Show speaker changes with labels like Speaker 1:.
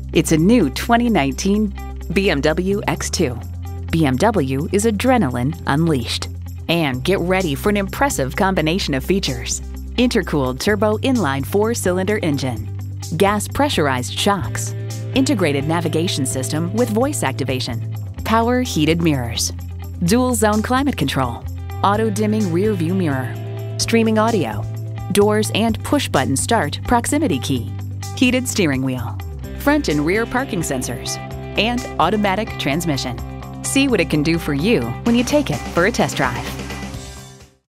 Speaker 1: It's a new 2019 BMW X2. BMW is adrenaline unleashed. And get ready for an impressive combination of features. Intercooled turbo inline 4-cylinder engine, gas pressurized shocks, integrated navigation system with voice activation, power heated mirrors, dual zone climate control, auto dimming rear view mirror, streaming audio, doors and push button start proximity key, heated steering wheel, front and rear parking sensors, and automatic transmission. See what it can do for you when you take it for a test drive.